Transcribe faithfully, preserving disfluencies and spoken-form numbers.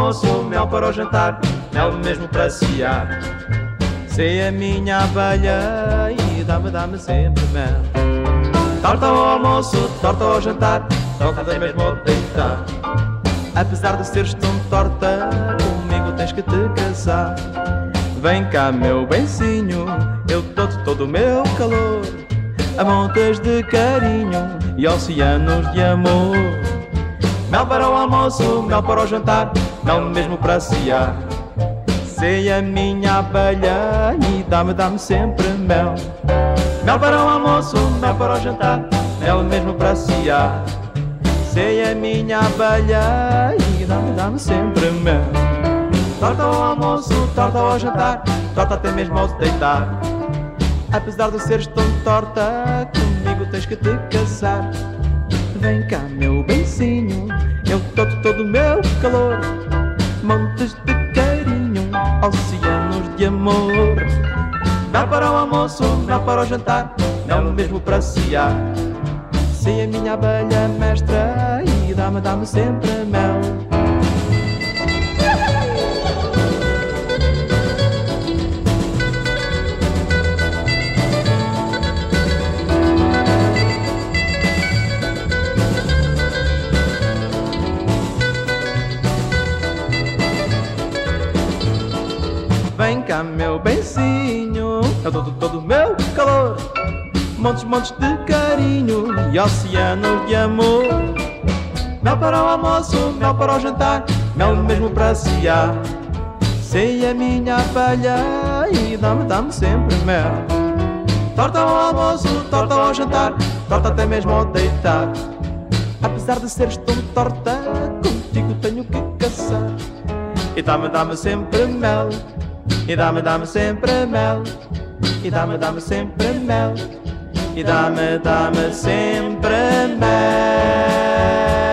almoço, mel para o jantar, mel mesmo para cear. Sei a minha abelha e dá-me, dá-me sempre mel. Torta ao almoço, torta ao jantar, torta até mesmo ao deitar. Apesar de seres tão torta, comigo tens que te casar. Vem cá meu benzinho, eu dou-te todo o meu calor, a montes de carinho e oceanos de amor. Mel para o almoço, mel para o jantar, mel mesmo para cear. Sei a minha abelha e dá-me, dá-me sempre mel. Mel para o almoço, mel para o jantar, mel mesmo para cear. Sei a minha abelha e dá-me, dá-me sempre mel. Torta ao almoço, torta ao jantar, torta até mesmo ao deitar. Apesar de seres tão torta, comigo tens que te casar. Vem cá meu benzinho, eu dou-te todo o meu calor, montes de carinho, oceanos de amor. Mel para o almoço, mel para o jantar, mel mesmo para cear. Sei a minha abelha mestra e dá-me, dá-me sempre mel. Vem cá meu benzinho, eu dou-te todo o meu calor, montes, montes de carinho e oceanos de amor. Mel para o almoço, mel para o jantar, mel mesmo para cear. Sei a minha abelha e dá-me, dá-me sempre mel. Torta ao almoço, torta ao jantar, torta até mesmo ao deitar. Apesar de seres tão torta, contigo tenho que caçar. E dá-me, dá-me sempre mel. E dá-me, dá-me sempre mel. E dá-me, dá-me sempre mel. E dá-me, dá-me sempre mel.